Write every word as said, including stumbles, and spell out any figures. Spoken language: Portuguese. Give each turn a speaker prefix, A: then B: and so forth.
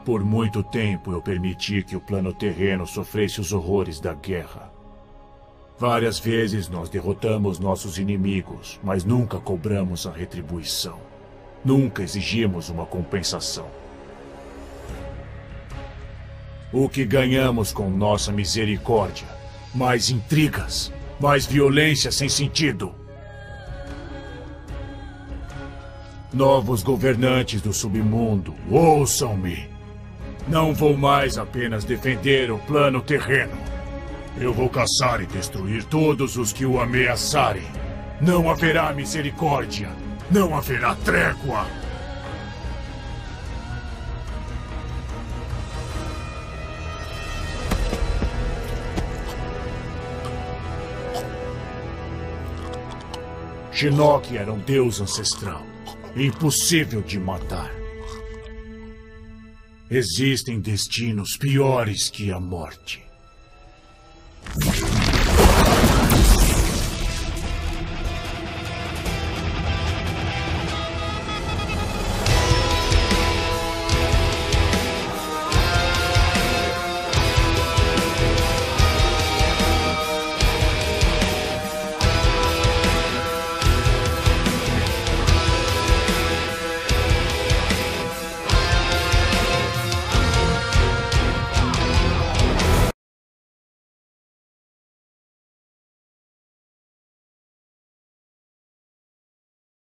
A: Por muito tempo eu permiti que o plano terreno sofresse os horrores da guerra. Várias vezes nós derrotamos nossos inimigos, mas nunca cobramos a retribuição. Nunca exigimos uma compensação. O que ganhamos com nossa misericórdia? Mais intrigas, mais violência sem sentido. Novos governantes do submundo, ouçam-me. Não vou mais apenas defender o plano terreno. Eu vou caçar e destruir todos os que o ameaçarem. Não haverá misericórdia. Não haverá trégua. Shinnok era um deus ancestral, impossível de matar. Existem destinos piores que a morte.